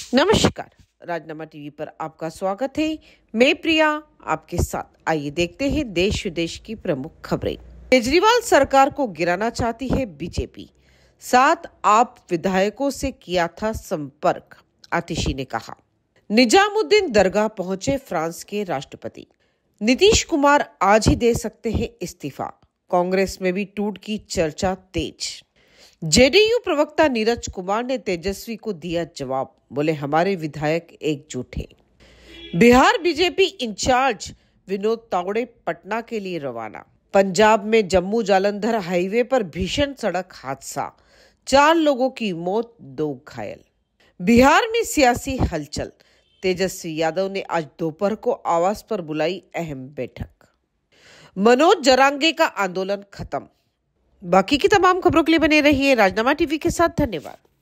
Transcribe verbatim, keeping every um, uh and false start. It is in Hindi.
नमस्कार, राजनामा टीवी पर आपका स्वागत है। मैं प्रिया आपके साथ। आइए देखते हैं देश विदेश की प्रमुख खबरें। केजरीवाल सरकार को गिराना चाहती है बीजेपी। सात आप विधायकों से किया था संपर्क, आतिशी ने कहा। निजामुद्दीन दरगाह पहुंचे फ्रांस के राष्ट्रपति। नीतीश कुमार आज ही दे सकते हैं इस्तीफा। कांग्रेस में भी टूट की चर्चा तेज। जेडीयू प्रवक्ता नीरज कुमार ने तेजस्वी को दिया जवाब, बोले हमारे विधायक एकजुट हैं। बिहार बीजेपी इंचार्ज विनोद तावड़े पटना के लिए रवाना। पंजाब में जम्मू जालंधर हाईवे पर भीषण सड़क हादसा, चार लोगों की मौत, दो घायल। बिहार में सियासी हलचल। तेजस्वी यादव ने आज दोपहर को आवास पर बुलाई अहम बैठक। मनोज जरांगे का आंदोलन खत्म। बाकी की तमाम खबरों के लिए बने रहिए राजनामा टीवी के साथ। धन्यवाद।